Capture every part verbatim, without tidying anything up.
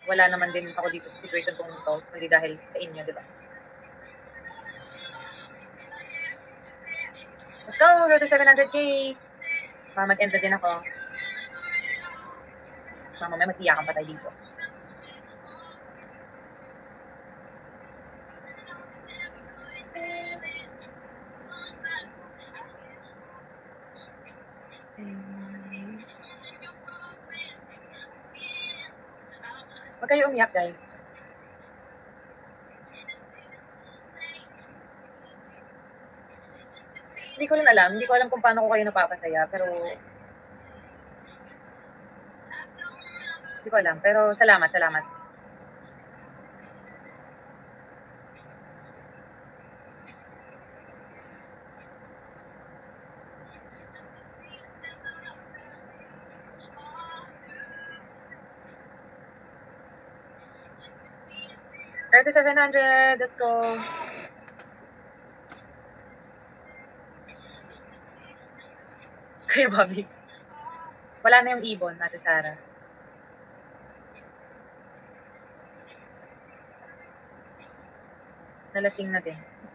wala naman din ako dito sa situation kung ito, kundi dahil sa inyo, di ba? Let's go! Road to seven hundred K! Mama, mag-end na din ako. Mama, may mag-iyakan pa tayo dito. Huwag kayo umiyak, guys. Hindi ko rin alam. Hindi ko alam kung paano ko kayo napapasaya, pero hindi ko alam. Pero salamat, salamat. thirty-seven hundred, let's go. Kuya Bobby. Wala na yung ibon, Ate Sarah. Nalasing na din.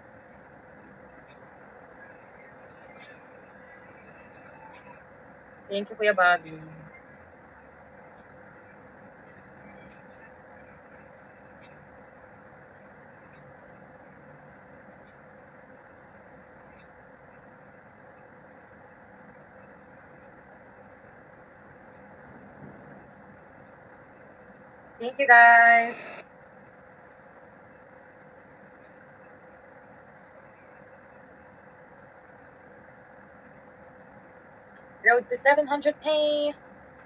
Thank you, Kuya Bobby. Thank you, guys. Road to seven hundred K.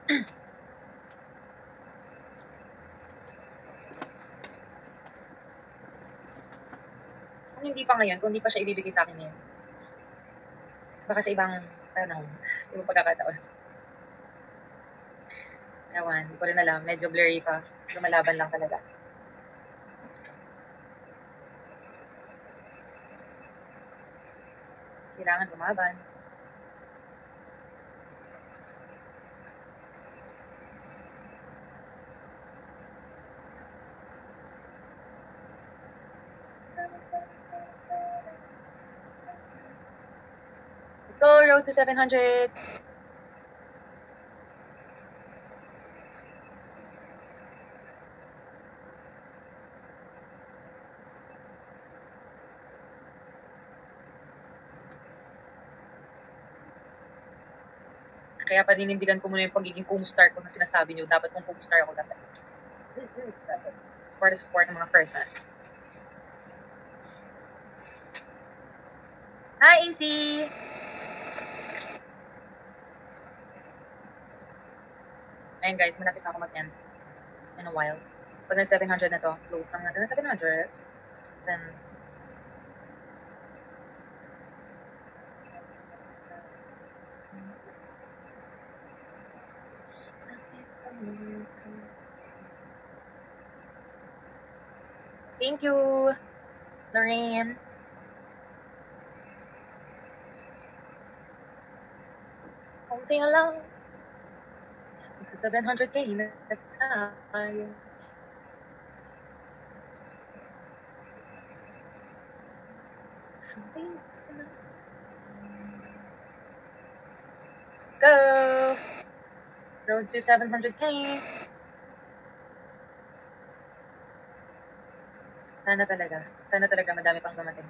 Kung hindi pa ngayon, kung hindi pa siya ibibigay sa akin ngayon, baka sa ibang panahon, ibang pagkakataon. Ewan, hindi ko rin alam. Medyo blurry pa. Lumalaban lang talaga. Kailangan lumaban. Let's go, road to seven hundred. Kaya paninindigan ko muna yung pagiging co-star ko na sinasabi niyo. Dapat kung co-star ako dapat. Dapat. For the support ng mga first hand. Hi, A C! Ayun guys, malapit na ako mag-end in a while. Pag nag seven hundred na to, close lang natin na seven hundred. Then, thank you, Lorraine. Kunti na lang. Sa seven hundred K na tayo. Let's go! Road to seven hundred K. Sana talaga. Sana talaga madami pang dumating.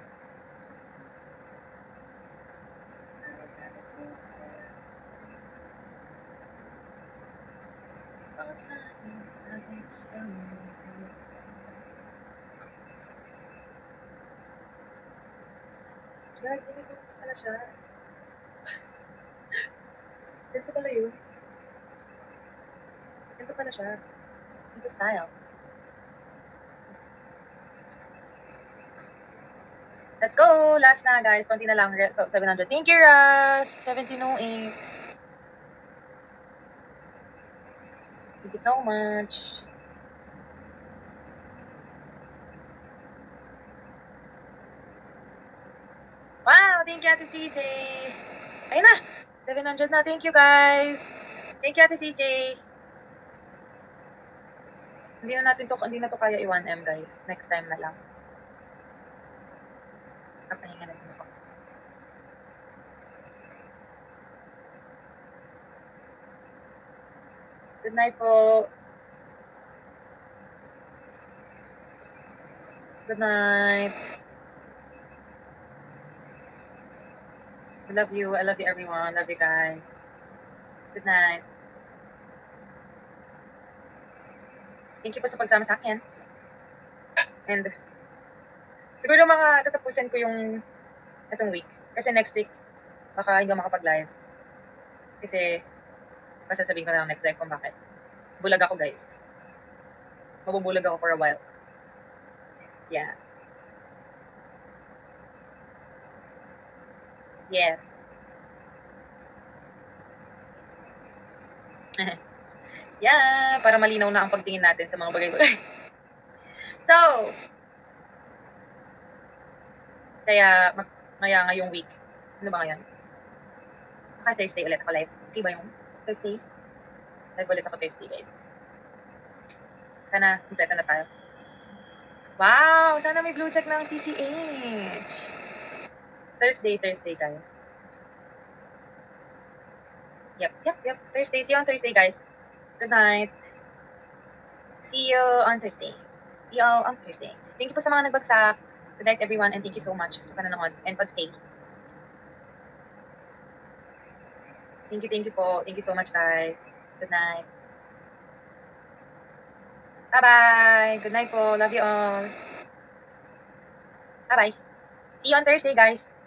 Gag, nilipinis pala siya. Ganito pala yun. Ganito pala siya. Ganito style. Let's go! Last na guys. Konti na lang. So, seven hundred. Thank you, Russ! seventeen oh eight. Thank you so much. Wow! Thank you, Ate C J. Ayun na! seven hundred na. Thank you, guys. Thank you, Ate C J. Hindi na natin to, hindi na to kaya i one M, guys. Next time na lang. Kapahinga na din ako. Good night po. Good night. I love you. I love you, everyone. Love you, guys. Good night. Thank you po sa pagsama sa akin. And siguro mga tatapusin ko yung itong week. Kasi next week, baka hindi ako makapag-live. Kasi, masasabihin ko na lang next live kung bakit. Bulag ako, guys. Mabubulag ako for a while. Yeah. Yes. Yeah, para malinaw na ang pagtingin natin sa mga bagay-bagay. So, kaya, mag, kaya ngayong week, ano ba ngayon? Baka Thursday ulit ako live. Okay ba yung Thursday? Live ulit ako Thursday, guys. Sana, kompleto na tayo. Wow! Sana may blue check ng T C H. Thursday, Thursday, guys. Yep, yep, yep. Thursday. See you on Thursday, guys. Good night. See you on Thursday. See you all on Thursday. Thank you po sa mga nagbagsak. Good night, everyone, and thank you so much sa panonood and pag-stay. Thank you, thank you po. Thank you so much, guys. Good night. Bye-bye. Good night po. Love you all. Bye-bye. See you on Thursday, guys.